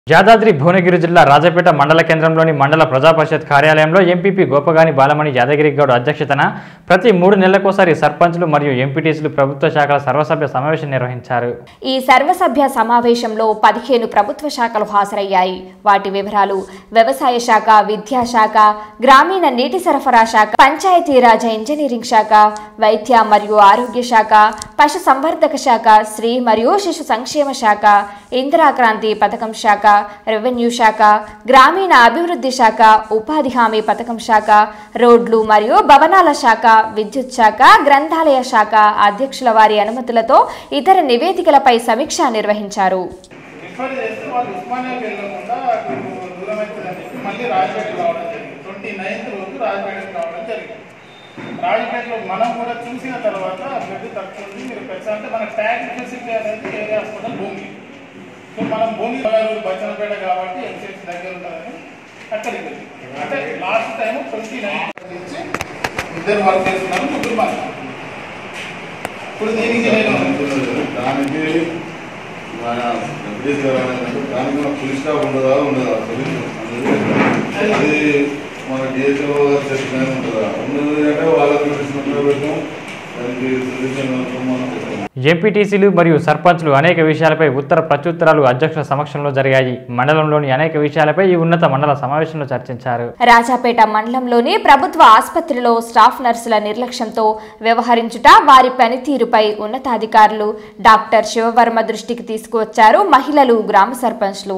యాదాద్రి భువనగిరి జిల్లా రాజపేట మండల కేంద్రంలోని మండల ప్రజాపరిషత్ కార్యాలయంలో ఎంపీపీ గోపగాని బాలమణి యాదగిరి గౌడ్ అధ్యక్షతన ప్రతి 3 నెలలకోసారి సర్పంచ్లు మరియు ఎంపీటీసీలు ప్రభుత్వ శాఖల సర్వసభ్య సమావేశం నిర్వహించారు. ఈ సర్వసభ్య సమావేశంలో 15 ప్రభుత్వ శాఖలు హాజరయ్యాయి. వాటి వివరాలు: వ్యవసాయ శాఖ, విద్యాశాఖ, గ్రామీణ నీటి సరఫరా శాఖ, పంచాయతీరాజ్ ఇంజనీరింగ్ శాఖ, వైద్య మరియు ఆరోగ్య శాఖ, పశు సంవర్ధక శాఖ, స్త్రీ మరియు శిశు సంక్షేమ శాఖ, ఇందిరాక్రాంతి పథకం శాఖ, రెవెన్యూ శాఖ, గ్రామీణ అభివృద్ధి శాఖ, ఉపాధి హామీ పథకం శాఖ, రోడ్లు మరియు భవనాల శాఖ, విద్యుత్ శాఖ, గ్రంథాలయ శాఖ అధ్యక్షుల వారి అనుమతులతో ఇతర నివేదికలపై సమీక్ష నిర్వహించారు. రాజపేటలో మనం కూడా చూసిన తర్వాత బ్లడ్ తక్కువ ఉంది, మీరు అంటే మన ట్యాగ్ ఫెసిలిటీ అనేది ఏరియా హాస్పిటల్ భూమి. సో మనం భూమి బచ్చనపేట కాబట్టి ఎంసీఎస్ దగ్గర ఉంటుందని అక్కడికి అంటే లాస్ట్ టైం 29 నుంచి ఇద్దరు వర్క్ చేస్తున్నారు, ముగ్గురు మాట. ఇప్పుడు దీనికి దానికి మన దానికి ఫుల్ స్టాప్ ఉండదా అది మన డిఎస్ఓ గారు చెప్పిన ఉంటుందా ఉండదు అంటే వాళ్ళకి పెట్టాం. దానికి సొల్యూషన్ ఎంపీటీసీలు మరియు సర్పంచ్లు అనేక విషయాలపై ఉత్తర ప్రత్యుత్తరాలు అధ్యక్షుల సమక్షంలో జరిగాయి. మండలంలోని అనేక విషయాలపై ఈ ఉన్నత మండల సమావేశంలో చర్చించారు. రాజాపేట మండలంలోని ప్రభుత్వ ఆసుపత్రిలో స్టాఫ్ నర్సుల నిర్లక్ష్యంతో వ్యవహరించుట, వారి పనితీరుపై ఉన్నతాధికారులు డాక్టర్ శివవర్మ దృష్టికి తీసుకువచ్చారు మహిళలు, గ్రామ సర్పంచ్లు.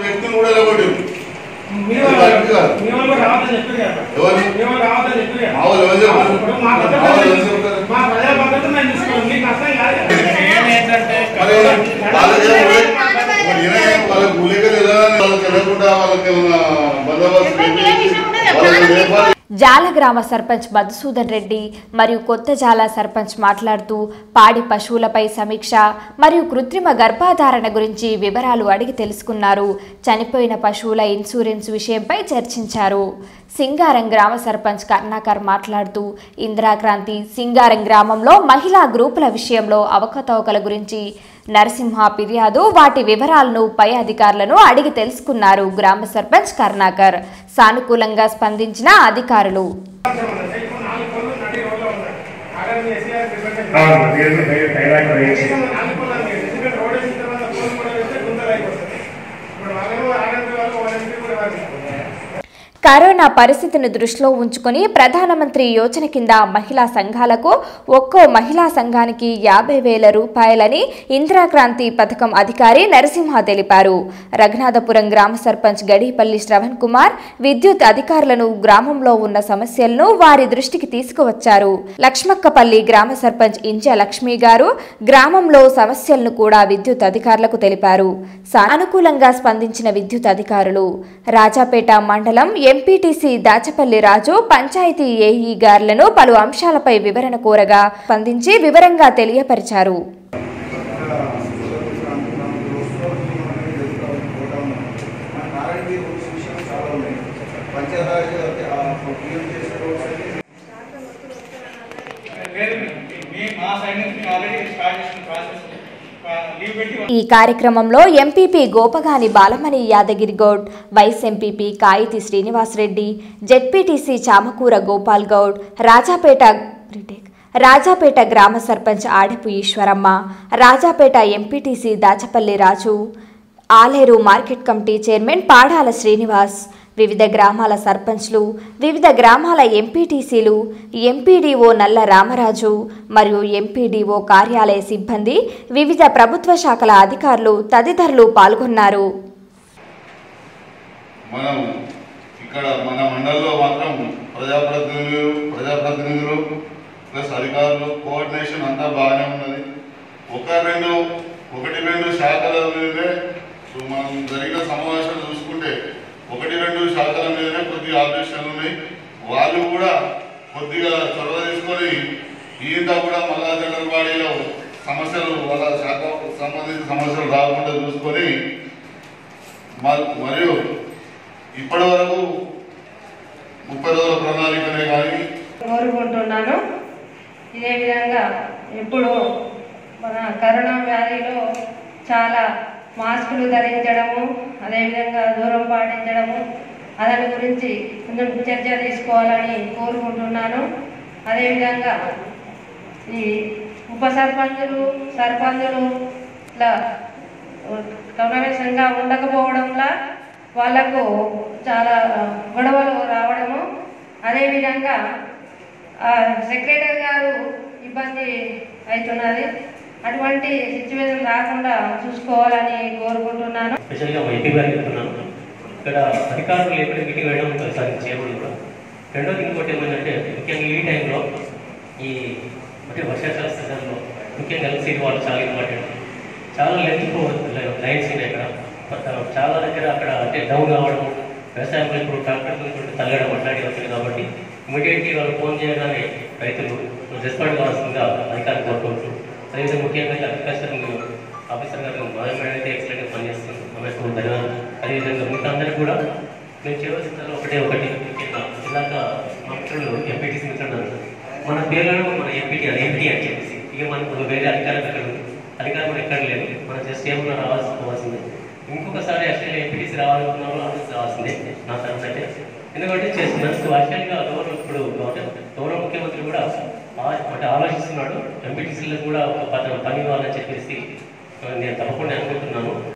జాల గ్రామ సర్పంచ్ మధుసూదన్ రెడ్డి మరియు కొత్త జాల సర్పంచ్ మాట్లాడుతూ పాడి పశువులపై సమీక్ష మరియు కృత్రిమ గర్భధారణ గురించి వివరాలు అడిగి తెలుసుకున్నారు. చనిపోయిన పశువుల ఇన్సూరెన్స్ విషయంపై చర్చించారు. సింగారం గ్రామ సర్పంచ్ కర్ణాకర్ మాట్లాడుతూ ఇందిరాక్రాంతి సింగారం గ్రామంలో మహిళా గ్రూపుల విషయంలో అవకతవకల గురించి నరసింహ ఫిర్యాదు, వాటి వివరాలను పై అధికారులను అడిగి తెలుసుకున్నారు. గ్రామ సర్పంచ్ కర్ణాకర్ సానుకూలంగా స్పందించిన అధికారులు. కరోనా పరిస్థితిని దృష్టిలో ఉంచుకుని ప్రధానమంత్రి యోజన కింద మహిళా సంఘాలకు ఒక్కో మహిళా సంఘానికి 50,000 రూపాయలని ఇందిరాక్రాంతి పథకం అధికారి నరసింహ తెలిపారు. రఘునాథపురం గ్రామ సర్పంచ్ గడిపల్లి శ్రవణ్ కుమార్ విద్యుత్ అధికారులను గ్రామంలో ఉన్న సమస్యలను వారి దృష్టికి తీసుకువచ్చారు. లక్ష్మక్కపల్లి గ్రామ సర్పంచ్ ఇంజ లక్ష్మి గారు గ్రామంలో సమస్యలను కూడా విద్యుత్ అధికారులకు తెలిపారు. సానుకూలంగా స్పందించిన విద్యుత్ అధికారులు. రాజాపేట మండలం ఎంపీటీసీ దాచపల్లి రాజు పంచాయతీ ఏఈ గారులను పలు అంశాలపై వివరణ కోరగా స్పందించి వివరంగా తెలియపరిచారు. ఈ కార్యక్రమంలో MPP Gopagani Balamani Yadagiri Goud, vice MPP Kayithi Srinivasa Reddy, ZPTC Chamakura Gopal Goud, Rajapet గ్రామ sarpanch Adapu Eshwaramma, Rajapet MPTC Dachapalli Raju, Aleru market committee chairman Padala Srinivas, వివిధ గ్రామాల సర్పంచ్లు, వివిధ గ్రామాల ఎంపీటీసీలు, ఎంపీడీఓ నల్ల రామరాజు మరియు ఎంపీడీఓ కార్యాలయ సిబ్బంది, వివిధ ప్రభుత్వ శాఖల అధికారులు తదితరులు పాల్గొన్నారు. మనం ఇక్కడ మన మండలంలో మాత్రం ప్రజాప్రతినిధులు ప్లస్ అధికారులు కోఆర్డినేషన్ అంతా బాగానే ఉన్నది. ఒకటి రెండు శాఖల మీదనే మనం జరిగిన సమావేశాలు చూసుకుంటే 1-2 శాఖల మీదనే కొద్దిగా ఆలోచనలు ఉన్నాయి. వాళ్ళు కూడా కొద్దిగా చొరవ తీసుకొని ఈయంతా కూడా మళ్ళా జనరల్వాడీలో సమస్యలు వాళ్ళ శాఖకు సంబంధించిన సమస్యలు రాకుండా చూసుకొని మరియు ఇప్పటి వరకు 30 రోజుల ప్రణాళికనే కానీ కోరుకుంటున్నాను. ఇదే విధంగా ఇప్పుడు మన కరోనా వ్యాధిలో చాలా మాస్కులు ధరించడము, అదేవిధంగా దూరం పాటించడము, దాని గురించి కొంచెం చర్చ తీసుకోవాలని కోరుకుంటున్నాను. అదేవిధంగా ఈ ఉప సర్పంచులు సర్పంచులు ఇట్లా సమావేశంగా ఉండకపోవడంలా వాళ్ళకు చాలా గొడవలు రావడము, అదేవిధంగా సెక్రటరీ గారు ఇబ్బంది అవుతున్నది. అటువంటి సిచ్యువేషన్ రాకుండా చూసుకోవాలని కోరుకుంటున్నాను. స్పెషల్గా ఎంపీ గారికి చెప్తున్నాను, ఇక్కడ అధికారులు ఎక్కడ మీటింగ్ వేయడం ఒకసారి చేయకూడదు కూడా. రెండోది ఇంకోటి ఏమైందంటే ముఖ్యంగా ఈ టైంలో ఈ అంటే వర్షాకాల సీజన్లో ముఖ్యంగా ఎలక్ట్రిసిటీ వాళ్ళు చాలా ఇంపార్టెంట్. చాలా లెంత్ లైన్స్ ఉన్నాయి ఇక్కడ. చాలా దగ్గర అక్కడ అంటే డౌన్ కావడం, వ్యవసాయంలో ఇప్పుడు ట్రాక్టర్లు తగ్గడం అట్లాంటివి వచ్చింది. కాబట్టి ఇమీడియట్లీ వాళ్ళు ఫోన్ చేయగానే రైతులు రెస్పాండ్ కావాల్సిందిగా అధికారులు కోరుకుంటున్నారు. అదేవిధంగా ముఖ్యంగా అగ్రికల్చర్ ఆఫీసర్ గారు మేడం అయితే ఎక్సలెంట్గా పనిచేస్తుంది, ఆమెకు ధన్యవాదాలు. అదేవిధంగా మిగతా అందరికీ కూడా మేము చేయవలసిన ఒకటి ముఖ్యంగా ఇలాగ మా మిత్రులు ఎంపీటీసీ మిత్రులు మన పేర్లను మన ఎంపీ అని చెప్పేసి ఇక మనకు వేరే అధికారులు ఎక్కడ అధికారం కూడా ఎక్కడ లేదు. మనం జస్ట్ ఏమన్నా రావాల్సిందే. ఇంకొకసారి యాక్చువల్గా ఎంపీటీసీ రావాలనుకున్నారో ఆఫీస్ రావాల్సిందే నా తరఫున అయితే. ఎందుకంటే చేస్తున్నందుకు యాక్చువల్గా ఇప్పుడు గౌరవ ముఖ్యమంత్రి కూడా అంటే ఆలోచిస్తున్నాడు ఎంపీటీసీలకు కూడా ఒక పని ఇవ్వాలని చెప్పేసి నేను తప్పకుండా అనుకుంటున్నాను.